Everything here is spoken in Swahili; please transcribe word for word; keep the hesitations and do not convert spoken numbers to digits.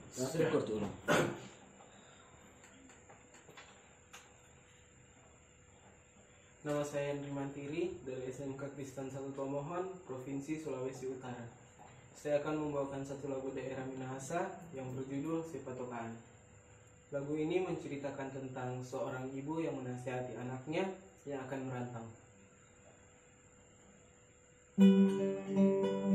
Record dulu. Nama saya Yanri Mantiri dari S M K Kristen satu Tomohon, Provinsi Sulawesi Utara. Saya akan membawakan satu lagu daerah Minahasa yang berjudul Sipatokaan. Lagu ini menceritakan tentang seorang ibu yang menasihati anaknya yang akan merantau.